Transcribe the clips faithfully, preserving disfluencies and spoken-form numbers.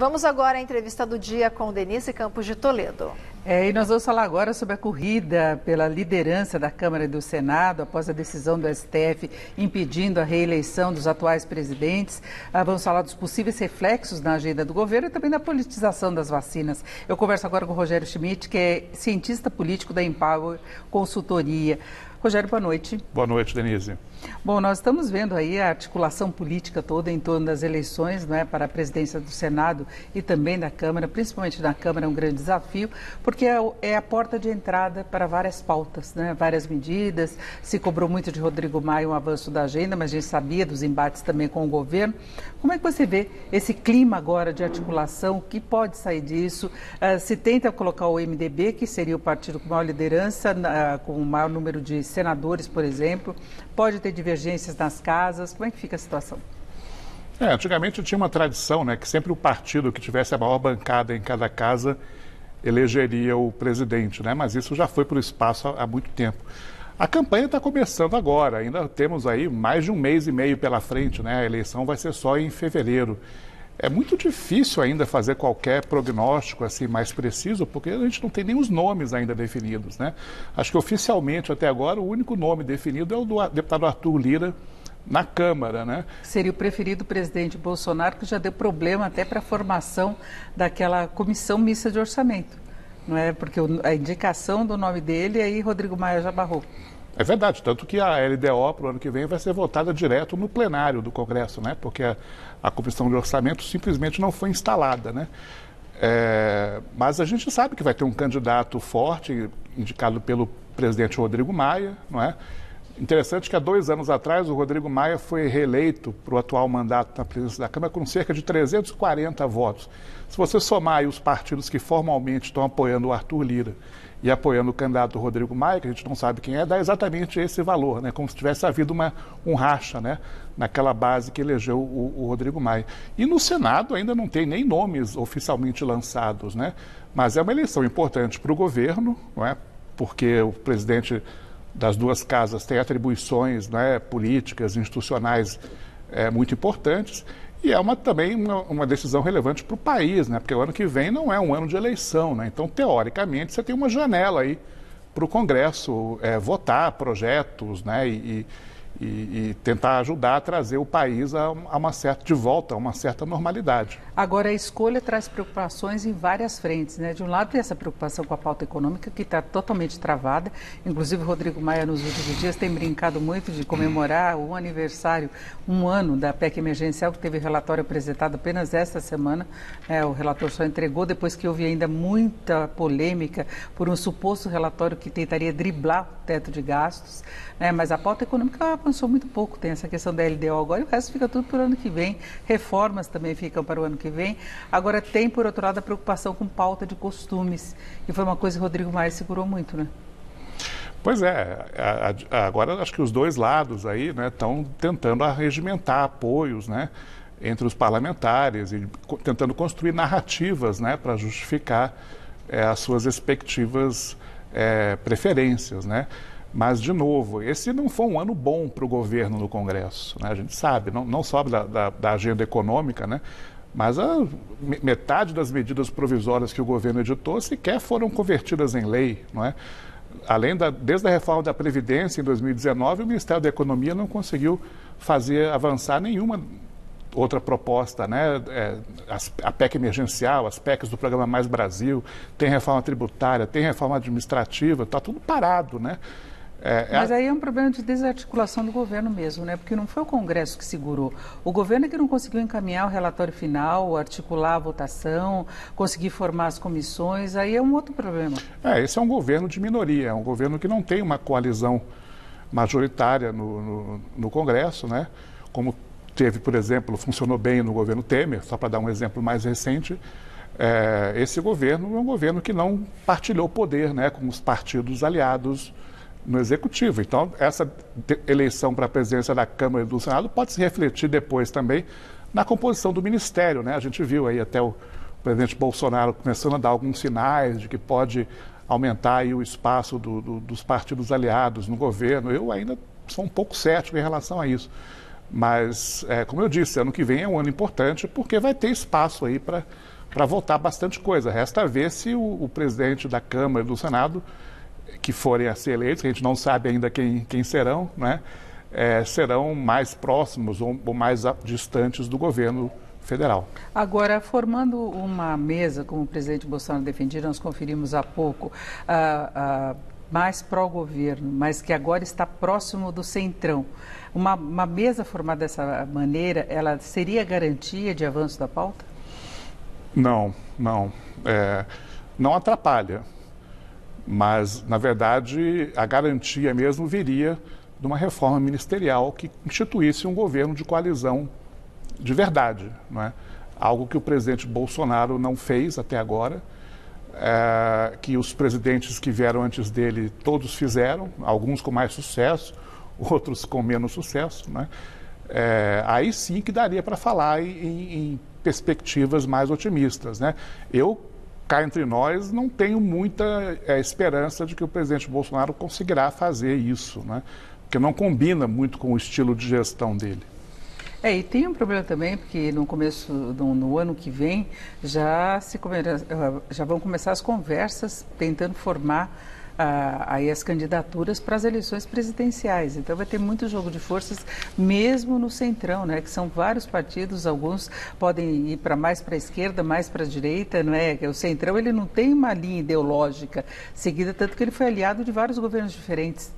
Vamos agora à entrevista do dia com Denise Campos de Toledo. É, e nós vamos falar agora sobre a corrida pela liderança da Câmara e do Senado, após a decisão do S T F impedindo a reeleição dos atuais presidentes. Ah, vamos falar dos possíveis reflexos na agenda do governo e também da politização das vacinas. Eu converso agora com o Rogério Schmidt, que é cientista político da Empower Consultoria. Rogério, boa noite. Boa noite, Denise. Bom, nós estamos vendo aí a articulação política toda em torno das eleições, não é, para a presidência do Senado e também da Câmara, principalmente na Câmara, é um grande desafio, porque é a porta de entrada para várias pautas, né, várias medidas. Se cobrou muito de Rodrigo Maia um avanço da agenda, mas a gente sabia dos embates também com o governo. Como é que você vê esse clima agora de articulação? O que pode sair disso? Uh, se tenta colocar o M D B, que seria o partido com maior liderança, uh, com o maior número de senadores, por exemplo, pode ter divergências nas casas. Como é que fica a situação? É, antigamente tinha uma tradição, né, que sempre o partido que tivesse a maior bancada em cada casa elegeria o presidente, né, mas isso já foi para o espaço há, há muito tempo. A campanha está começando agora, ainda temos aí mais de um mês e meio pela frente, né, a eleição vai ser só em fevereiro. É muito difícil ainda fazer qualquer prognóstico assim mais preciso, porque a gente não tem nem os nomes ainda definidos, né? Acho que oficialmente até agora o único nome definido é o do deputado Arthur Lira na Câmara, né? Seria o preferido presidente Bolsonaro, que já deu problema até para a formação daquela comissão mista de orçamento, não é? Porque a indicação do nome dele aí Rodrigo Maia já barrou. É verdade, tanto que a L D O para o ano que vem vai ser votada direto no plenário do Congresso, né? Porque a, a Comissão de Orçamento simplesmente não foi instalada, né? É, mas a gente sabe que vai ter um candidato forte, indicado pelo presidente Rodrigo Maia, não é? Interessante que há dois anos atrás o Rodrigo Maia foi reeleito para o atual mandato na presidência da Câmara com cerca de trezentos e quarenta votos. Se você somar aí os partidos que formalmente estão apoiando o Arthur Lira e apoiando o candidato Rodrigo Maia, que a gente não sabe quem é, dá exatamente esse valor, né? Como se tivesse havido uma, um racha, né? Naquela base que elegeu o, o Rodrigo Maia. E no Senado ainda não tem nem nomes oficialmente lançados, né? Mas é uma eleição importante para o governo, não é? Porque o presidente das duas casas tem atribuições, né, políticas, institucionais é, muito importantes. E é uma, também uma, uma decisão relevante para o país, né? Porque o ano que vem não é um ano de eleição, né? Então, teoricamente, você tem uma janela aí para o Congresso é, votar projetos, né? E, e, e tentar ajudar a trazer o país a, a uma certa, de volta a uma certa normalidade. Agora, a escolha traz preocupações em várias frentes, né? De um lado, tem essa preocupação com a pauta econômica, que está totalmente travada. Inclusive, o Rodrigo Maia, nos últimos dias, tem brincado muito de comemorar o aniversário, um ano da P E C emergencial, que teve relatório apresentado apenas esta semana. É, o relator só entregou depois que houve ainda muita polêmica por um suposto relatório que tentaria driblar o teto de gastos. Né? Mas a pauta econômica avançou muito pouco. Tem essa questão da L D O agora e o resto fica tudo para o ano que vem. Reformas também ficam para o ano que vem. Agora tem, por outro lado, a preocupação com pauta de costumes, que foi uma coisa que o Rodrigo Maia segurou muito, né? Pois é, a, a, agora acho que os dois lados aí, né, estão tentando arregimentar apoios, né, entre os parlamentares e co tentando construir narrativas, né, para justificar é, as suas respectivas é, preferências, né? Mas, de novo, esse não foi um ano bom para o governo no Congresso, né? A gente sabe, não, não só da, da, da agenda econômica, né? Mas a metade das medidas provisórias que o governo editou sequer foram convertidas em lei, não é? Além da, desde a reforma da Previdência em dois mil e dezenove, o Ministério da Economia não conseguiu fazer avançar nenhuma outra proposta, né? É, a P E C emergencial, as P E Cs do Programa Mais Brasil, tem reforma tributária, tem reforma administrativa, está tudo parado, né? É, Mas aí é um problema de desarticulação do governo mesmo, né? Porque não foi o Congresso que segurou. O governo é que não conseguiu encaminhar o relatório final, articular a votação, conseguir formar as comissões, aí é um outro problema. É, esse é um governo de minoria, é um governo que não tem uma coalizão majoritária no, no, no Congresso, né? Como teve, por exemplo, funcionou bem no governo Temer, só para dar um exemplo mais recente. É, esse governo é um governo que não partilhou poder, né, com os partidos aliados no Executivo. Então, essa eleição para a presidência da Câmara e do Senado pode se refletir depois também na composição do Ministério, né? A gente viu aí até o presidente Bolsonaro começando a dar alguns sinais de que pode aumentar aí o espaço do, do, dos partidos aliados no governo. Eu ainda sou um pouco cético em relação a isso. Mas, é, como eu disse, ano que vem é um ano importante porque vai ter espaço aí para para votar bastante coisa. Resta ver se o, o presidente da Câmara e do Senado, que forem a ser eleitos, que a gente não sabe ainda quem, quem serão, né, é, serão mais próximos ou, ou mais a, distantes do governo federal. Agora, formando uma mesa, como o presidente Bolsonaro defendia, nós conferimos há pouco, ah, ah, mais pró-governo, mas que agora está próximo do centrão. Uma, uma mesa formada dessa maneira, ela seria garantia de avanço da pauta? Não, não. É, não atrapalha. Mas, na verdade, a garantia mesmo viria de uma reforma ministerial que instituísse um governo de coalizão de verdade, não é? Algo que o presidente Bolsonaro não fez até agora, é, que os presidentes que vieram antes dele todos fizeram, alguns com mais sucesso, outros com menos sucesso, né? É, aí sim que daria para falar em, em perspectivas mais otimistas, né? Eu, cá entre nós, não tenho muita é, esperança de que o presidente Bolsonaro conseguirá fazer isso, né? Porque não combina muito com o estilo de gestão dele. É, e tem um problema também, porque no começo, no, no ano que vem, já, se come, já vão começar as conversas tentando formar ah, aí as candidaturas para as eleições presidenciais. Então vai ter muito jogo de forças, mesmo no centrão, né? Que são vários partidos, alguns podem ir para mais para a esquerda, mais para a direita, não é? O centrão ele não tem uma linha ideológica seguida, tanto que ele foi aliado de vários governos diferentes.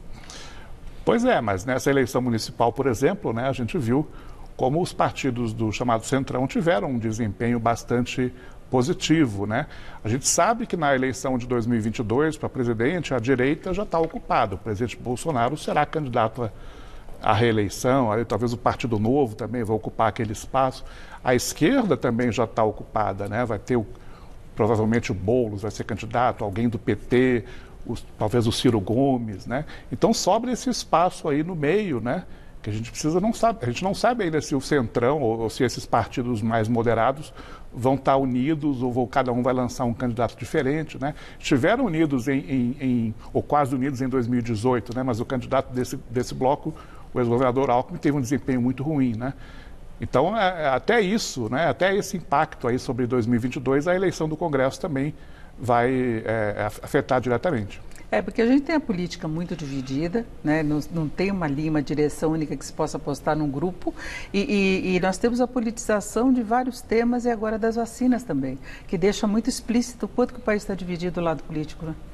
Pois é, mas nessa eleição municipal, por exemplo, né, a gente viu como os partidos do chamado Centrão tiveram um desempenho bastante positivo, né? A gente sabe que na eleição de dois mil e vinte e dois, para presidente, a direita já está ocupada. O presidente Bolsonaro será candidato à reeleição, aí talvez o Partido Novo também vai ocupar aquele espaço. A esquerda também já está ocupada, né? Vai ter, o, provavelmente, o Boulos vai ser candidato, alguém do P T, os, talvez o Ciro Gomes, né? Então sobra esse espaço aí no meio, né? Que a gente precisa não sabe, a gente não sabe ainda se o Centrão ou, ou se esses partidos mais moderados vão estar unidos ou vão, cada um vai lançar um candidato diferente, né? Estiveram unidos em, em, em ou quase unidos em dois mil e dezoito, né? Mas o candidato desse, desse bloco, o ex-governador Alckmin, teve um desempenho muito ruim, né? Então, é, até isso, né? Até esse impacto aí sobre dois mil e vinte e dois, a eleição do Congresso também vai é, afetar diretamente. É, porque a gente tem a política muito dividida, né? não, não tem uma linha, uma direção única que se possa apostar num grupo, e, e, e nós temos a politização de vários temas e agora das vacinas também, que deixa muito explícito o quanto que o país está dividido do lado político, né?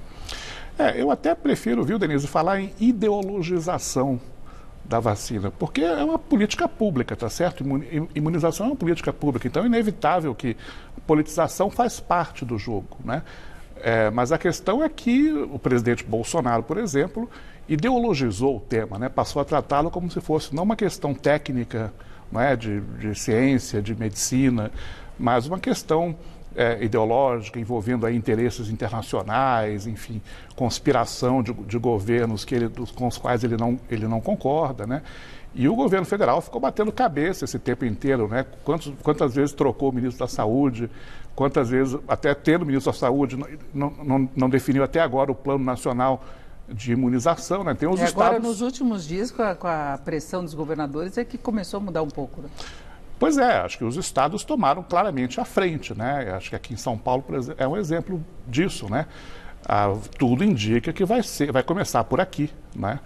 É, eu até prefiro, viu, Denise, falar em ideologização da vacina, porque é uma política pública, tá certo? Imunização é uma política pública, então é inevitável que a politização faz parte do jogo, né? É, mas a questão é que o presidente Bolsonaro, por exemplo, ideologizou o tema, né? Passou a tratá-lo como se fosse não uma questão técnica, não é? de, de ciência, de medicina, mas uma questão é, ideológica envolvendo aí interesses internacionais, enfim, conspiração de, de governos que ele, dos, com os quais ele não, ele não concorda, né? E o governo federal ficou batendo cabeça esse tempo inteiro, né? Quantos, quantas vezes trocou o ministro da Saúde, quantas vezes, até tendo o ministro da Saúde, não, não, não definiu até agora o Plano Nacional de Imunização, né? Tem os e agora, estados... nos últimos dias, com a, com a pressão dos governadores, é que começou a mudar um pouco, né? Pois é, acho que os estados tomaram claramente a frente, né? Acho que aqui em São Paulo, por exemplo, é um exemplo disso, né? Ah, tudo indica que vai ser, vai começar por aqui, né?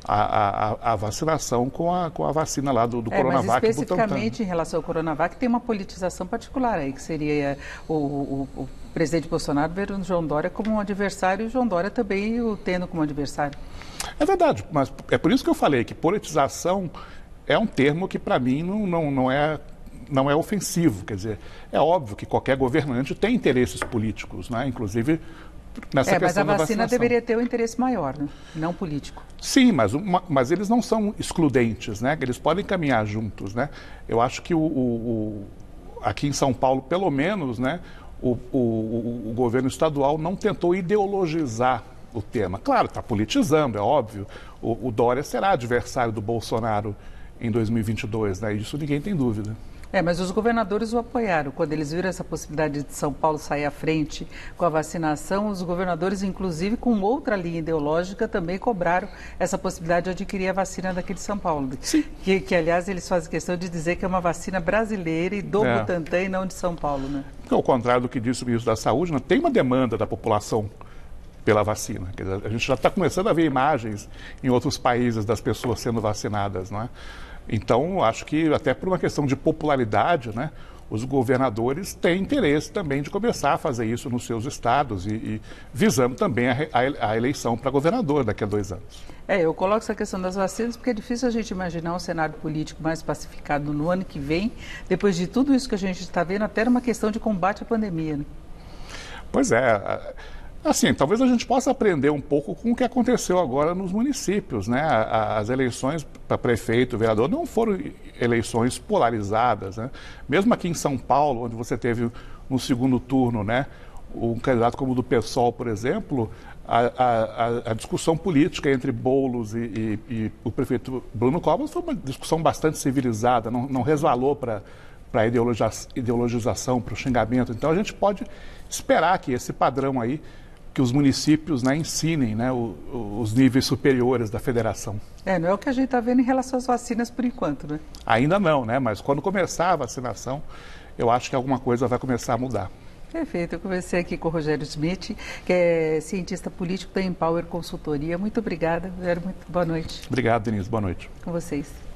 A, a, a vacinação com a, com a vacina lá do, do é, Coronavac. Mas especificamente em relação ao Coronavac, tem uma politização particular aí, que seria o, o, o presidente Bolsonaro vendo o João Dória como um adversário e o João Dória também o tendo como adversário. É verdade, mas é por isso que eu falei que politização é um termo que para mim não, não, não, é, não é ofensivo. Quer dizer, é óbvio que qualquer governante tem interesses políticos, né? Inclusive nessa é, questão da vacinação. Mas a vacina deveria ter um interesse maior, né? Não político. Sim, mas, uma, mas eles não são excludentes, né? Eles podem caminhar juntos, né? Eu acho que o, o, o, aqui em São Paulo, pelo menos, né, o, o, o governo estadual não tentou ideologizar o tema. Claro, está politizando, é óbvio. O, o Dória será adversário do Bolsonaro em dois mil e vinte e dois, né? Isso ninguém tem dúvida. É, mas os governadores o apoiaram. Quando eles viram essa possibilidade de São Paulo sair à frente com a vacinação, os governadores, inclusive com outra linha ideológica, também cobraram essa possibilidade de adquirir a vacina daqui de São Paulo. Sim. Que, que aliás, eles fazem questão de dizer que é uma vacina brasileira e do É. Butantan e não de São Paulo, né? Ao contrário do que disse o ministro da Saúde, né, tem uma demanda da população pela vacina. Quer dizer, a gente já está começando a ver imagens em outros países das pessoas sendo vacinadas, não é? Então, acho que até por uma questão de popularidade, né, os governadores têm interesse também de começar a fazer isso nos seus estados e, e visando também a, a, a eleição para governador daqui a dois anos. É, eu coloco essa questão das vacinas porque é difícil a gente imaginar um cenário político mais pacificado no ano que vem, depois de tudo isso que a gente está vendo, até numa questão de combate à pandemia, né? Pois é. Assim, talvez a gente possa aprender um pouco com o que aconteceu agora nos municípios, né? As eleições para prefeito, vereador, não foram eleições polarizadas, né? Mesmo aqui em São Paulo, onde você teve no segundo turno, né, um candidato como o do PSOL, por exemplo, a, a, a discussão política entre Boulos e, e, e o prefeito Bruno Covas foi uma discussão bastante civilizada, não, não resvalou para para a ideologização, para o xingamento. Então a gente pode esperar que esse padrão aí, que os municípios, né, ensinem, né, o, os níveis superiores da federação. É, não é o que a gente está vendo em relação às vacinas por enquanto, né? Ainda não, né? Mas quando começar a vacinação, eu acho que alguma coisa vai começar a mudar. Perfeito. Eu conversei aqui com o Rogério Schmidt, que é cientista político da Empower Consultoria. Muito obrigada, Rogério. Muito boa noite. Obrigado, Denise. Boa noite. Com vocês.